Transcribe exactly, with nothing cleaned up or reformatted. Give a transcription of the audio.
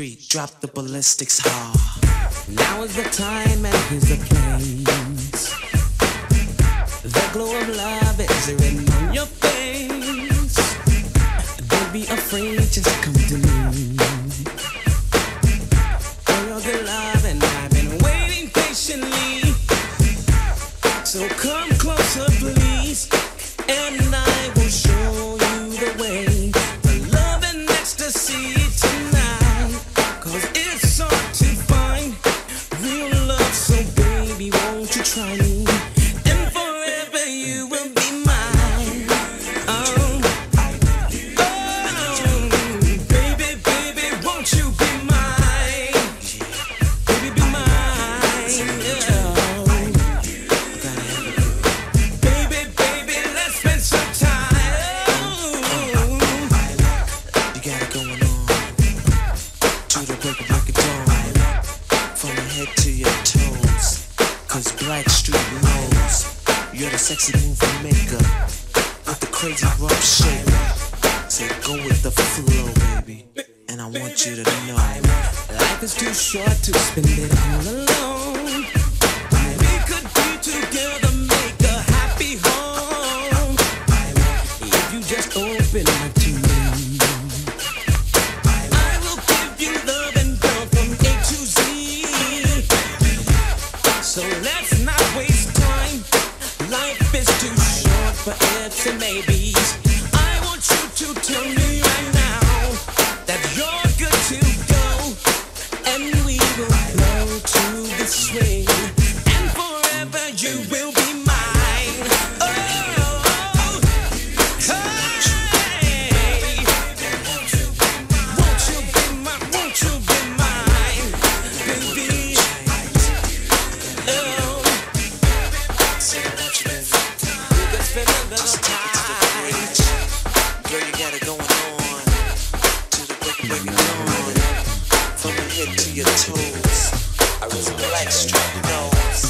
street, drop the ballistics hard. Now is the time and here's the place. The glow of love is written on your face. Don't be afraid, just come to me. For your good love and I've been waiting patiently. So come closer please, and I will show you the way. The love and ecstasy tonight, 'cause it's hard to find real love, so baby won't you try me, and forever you will be mine. Oh, oh, baby, baby, won't you be mine? Baby, be mine, yeah. Baby, baby, let's spend some time. You got it going on. To the break of break of dawn. From your head to your toes. 'Cause Blackstreet knows you're the sexy movie maker with the crazy rough shape. Say go with the flow, baby. And I want you to know Life is too short to spend it all alone. We could be together, make a happy home. If you just open up to me, I will give you love and love from A to Z. So let's not waste time. Life is too short for ifs and maybes. I want you to tell me right now that you're good to go, and we will flow to the swing, and forever you will be mine. Oh, hey, won't you be mine? Won't you be mine, baby? Oh, we could spend a little time. girl, you got it going on. To the break of break of dawn. From your head to your toes. I was Blackstreet knows